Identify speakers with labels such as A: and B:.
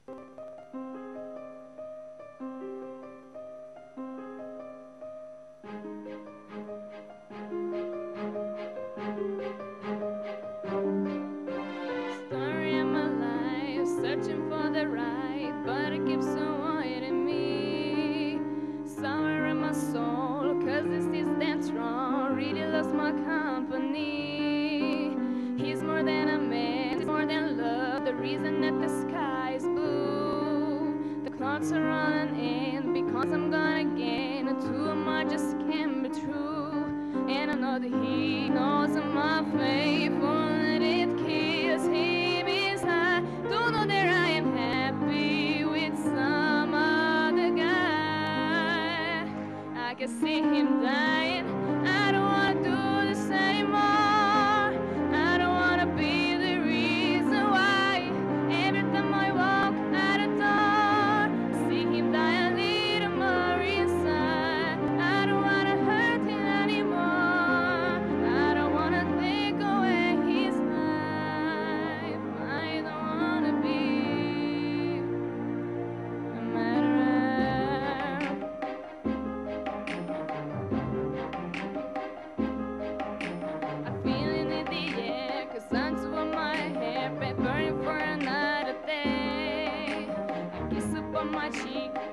A: Story of my life, searching for the right, but it keeps avoiding me. Somewhere in my soul, cause this is that's wrong, really lost my company. He's more than a man, he's more than love, the reason that the sky is blue. The clocks are running in, because I'm gone again, and two of my just can't be true. And I know that he knows I'm my faithful, and it kills him inside. Don't know that I am happy with some other guy. I can see him dying. I don't wanna do this anymore. I don't wanna be the reason why. Every time I walk out the door, see him die a little more inside. I don't wanna hurt him anymore. I don't wanna take away his life. I don't wanna be a murderer. I feel it in the air, cause I'm too on my hair, burning for another day. A kiss upon my cheek,